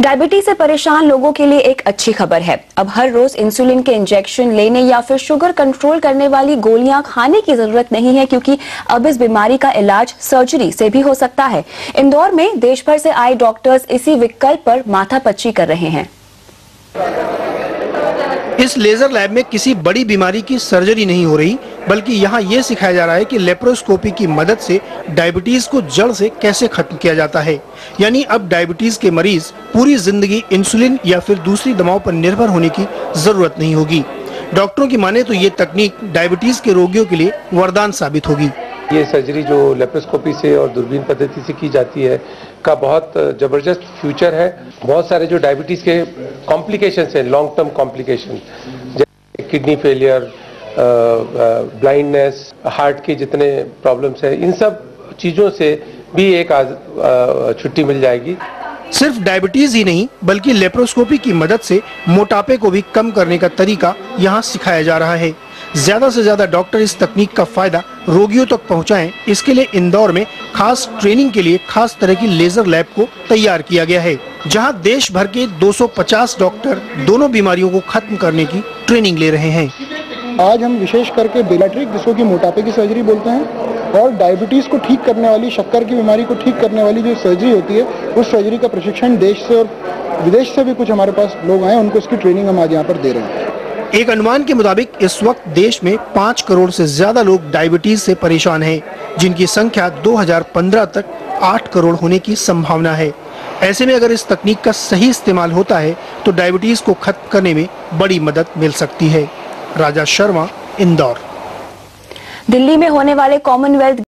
Diabetes से परेशान लोगों के लिए एक अच्छी खबर है। अब हर रोज इंसुलिन के इंजेक्शन लेने या फिर शुगर कंट्रोल करने वाली गोलियां खाने की जरूरत नहीं है, क्योंकि अब इस बीमारी का इलाज सर्जरी से भी हो सकता है। इंदौर में देश भर से आए डॉक्टर्स इसी विकल्प पर माथापच्ची कर रहे हैं। इस लेजर लैब में किसी बड़ी बीमारी की सर्जरी नहीं हो रही, बल्कि यहाँ ये सिखाया जा रहा है कि लेप्रोस्कोपी की मदद से डायबिटीज को जड़ से कैसे खत्म किया जाता है। यानी अब डायबिटीज के मरीज पूरी जिंदगी इंसुलिन या फिर दूसरी दवाओं पर निर्भर होने की जरूरत नहीं होगी। डॉक्टरों की माने तो ये तकनीक डायबिटीज के रोगियों के लिए वरदान साबित होगी। ये सर्जरी जो लेप्रोस्कोपी से और दूरबीन पद्धति से की जाती है का बहुत जबरदस्त फ्यूचर है। बहुत सारे जो डायबिटीज के कॉम्प्लिकेशंस हैं, लॉन्ग टर्म कॉम्प्लिकेशन, जैसे किडनी फेलियर, ब्लाइंडनेस, हार्ट के जितने प्रॉब्लम्स हैं, इन सब चीज़ों से भी एक छुट्टी मिल जाएगी। सिर्फ डायबिटीज ही नहीं, बल्कि लेप्रोस्कोपी की मदद से मोटापे को भी कम करने का तरीका यहाँ सिखाया जा रहा है। ज्यादा से ज्यादा डॉक्टर इस तकनीक का फायदा रोगियों तक पहुँचाएं, इसके लिए इंदौर में खास ट्रेनिंग के लिए खास तरह की लेजर लैब को तैयार किया गया है, जहां देश भर के 250 डॉक्टर दोनों बीमारियों को खत्म करने की ट्रेनिंग ले रहे हैं। आज हम विशेष करके बेलाट्रिक, जिसको कि मोटापे की सर्जरी बोलते हैं, और डायबिटीज को ठीक करने वाली, शक्कर की बीमारी को ठीक करने वाली जो सर्जरी होती है, उस सर्जरी का प्रशिक्षण देश से और विदेश से भी कुछ हमारे पास लोग आए, उनको इसकी ट्रेनिंग हम आज यहाँ पर दे रहे हैं। एक अनुमान के मुताबिक इस वक्त देश में 5 करोड़ से ज्यादा लोग डायबिटीज से परेशान हैं, जिनकी संख्या 2015 तक 8 करोड़ होने की संभावना है। ऐसे में अगर इस तकनीक का सही इस्तेमाल होता है तो डायबिटीज को खत्म करने में बड़ी मदद मिल सकती है। राजा शर्मा, इंदौर। दिल्ली में होने वाले कॉमनवेल्थ